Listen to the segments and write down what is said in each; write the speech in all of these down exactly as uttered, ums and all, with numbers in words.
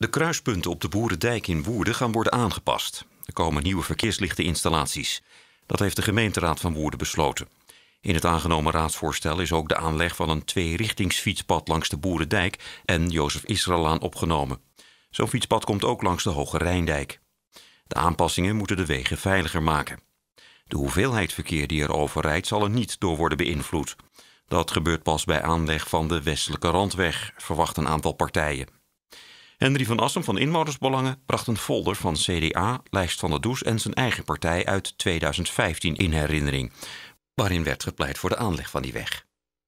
De kruispunten op de Boerendijk in Woerden gaan worden aangepast. Er komen nieuwe verkeerslichteninstallaties. Dat heeft de gemeenteraad van Woerden besloten. In het aangenomen raadsvoorstel is ook de aanleg van een tweerichtingsfietspad langs de Boerendijk en Jozef Israëlaan opgenomen. Zo'n fietspad komt ook langs de Hoge Rijndijk. De aanpassingen moeten de wegen veiliger maken. De hoeveelheid verkeer die er over rijdt zal er niet door worden beïnvloed. Dat gebeurt pas bij aanleg van de westelijke randweg, verwacht een aantal partijen. Henry van Assem van Inwonersbelangen bracht een folder van C D A, Lijst van der Does en zijn eigen partij uit tweeduizend vijftien in herinnering, waarin werd gepleit voor de aanleg van die weg.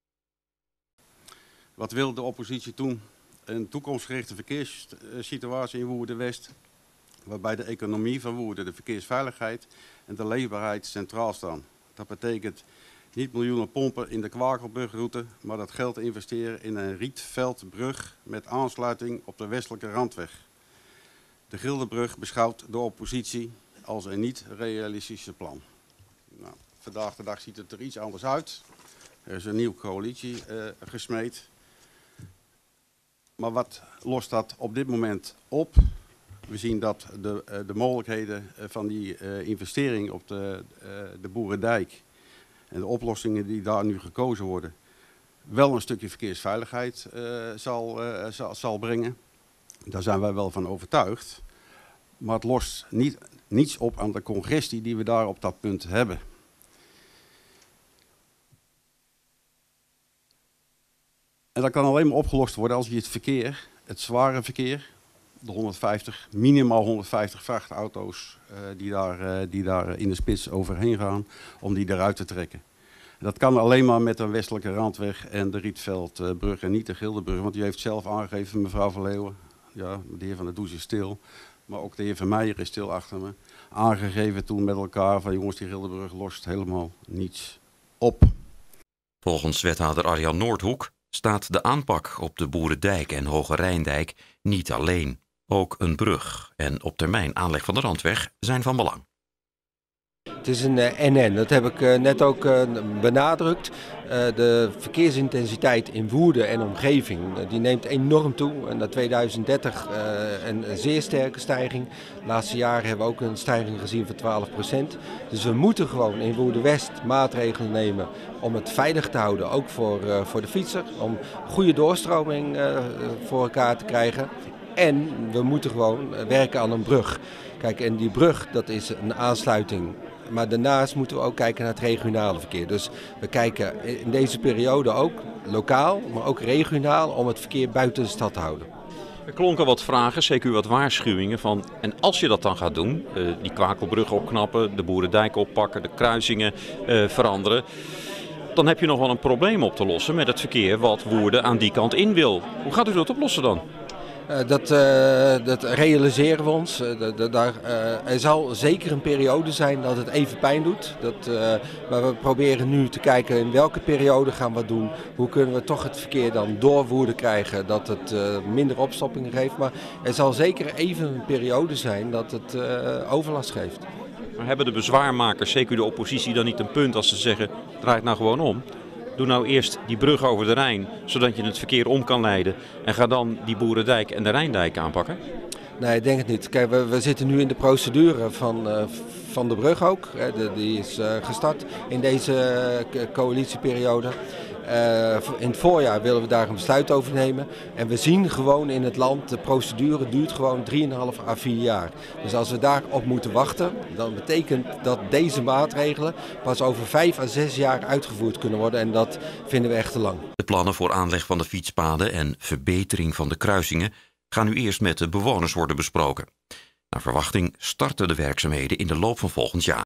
Wat wil de oppositie toen? Een toekomstgerichte verkeerssituatie in Woerden-West, waarbij de economie van Woerden, de verkeersveiligheid en de leefbaarheid centraal staan. Dat betekent niet miljoenen pompen in de Kwakelbrugroute, maar dat geld investeren in een Rietveldbrug met aansluiting op de westelijke randweg. De Gildebrug beschouwt de oppositie als een niet realistische plan. Nou, vandaag de dag ziet het er iets anders uit. Er is een nieuwe coalitie uh, gesmeed. Maar wat lost dat op dit moment op? We zien dat de, uh, de mogelijkheden van die uh, investering op de, uh, de Boerendijk en de oplossingen die daar nu gekozen worden, wel een stukje verkeersveiligheid uh, zal, uh, zal, zal brengen. Daar zijn wij wel van overtuigd. Maar het lost niet, niets op aan de congestie die we daar op dat punt hebben. En dat kan alleen maar opgelost worden als je het verkeer, het zware verkeer, de honderdvijftig, minimaal honderdvijftig vrachtauto's uh, die, daar, uh, die daar in de spits overheen gaan, om die eruit te trekken. En dat kan alleen maar met een westelijke randweg en de Rietveldbrug en niet de Gildebrug. Want u heeft zelf aangegeven, mevrouw Van Leeuwen, ja, de heer Van der Does is stil, maar ook de heer Van Meijer is stil achter me, aangegeven toen met elkaar van jongens, die Gildebrug lost helemaal niets op. Volgens wethouder Arjan Noordhoek staat de aanpak op de Boerendijk en Hoge Rijndijk niet alleen. Ook een brug en op termijn aanleg van de randweg zijn van belang. Het is een uh, en en, dat heb ik uh, net ook uh, benadrukt. Uh, de verkeersintensiteit in Woerden en omgeving uh, die neemt enorm toe. En naar tweeduizend dertig uh, een, een zeer sterke stijging. De laatste jaren hebben we ook een stijging gezien van twaalf procent. Dus we moeten gewoon in Woerden-West maatregelen nemen om het veilig te houden. Ook voor, uh, voor de fietser. Om goede doorstroming uh, voor elkaar te krijgen. En we moeten gewoon werken aan een brug. Kijk, en die brug, dat is een aansluiting. Maar daarnaast moeten we ook kijken naar het regionale verkeer. Dus we kijken in deze periode ook lokaal, maar ook regionaal, om het verkeer buiten de stad te houden. Er klonken wat vragen, zeker wat waarschuwingen van, en als je dat dan gaat doen, uh, die Kwakelbrug opknappen, de Boerendijk oppakken, de kruisingen uh, veranderen, dan heb je nog wel een probleem op te lossen met het verkeer wat Woerden aan die kant in wil. Hoe gaat u dat oplossen dan? Uh, dat, uh, dat realiseren we ons. Uh, de, de, daar, uh, er zal zeker een periode zijn dat het even pijn doet. Dat, uh, maar we proberen nu te kijken in welke periode gaan we het doen. Hoe kunnen we toch het verkeer dan door Woerden krijgen dat het uh, minder opstoppingen geeft. Maar er zal zeker even een periode zijn dat het uh, overlast geeft. Maar hebben de bezwaarmakers, zeker de oppositie, dan niet een punt als ze zeggen, draai het nou gewoon om? Doe nou eerst die brug over de Rijn, zodat je het verkeer om kan leiden. En ga dan die Boerendijk en de Rijndijk aanpakken? Nee, ik denk het niet. Kijk, we, we zitten nu in de procedure van, uh, van de brug ook. Hè, de, die is uh, gestart in deze uh, coalitieperiode. Uh, in het voorjaar willen we daar een besluit over nemen. En we zien gewoon in het land, de procedure duurt gewoon drieënhalf à vier jaar. Dus als we daarop moeten wachten, dan betekent dat deze maatregelen pas over vijf à zes jaar uitgevoerd kunnen worden. En dat vinden we echt te lang. De plannen voor aanleg van de fietspaden en verbetering van de kruisingen gaan nu eerst met de bewoners worden besproken. Naar verwachting starten de werkzaamheden in de loop van volgend jaar.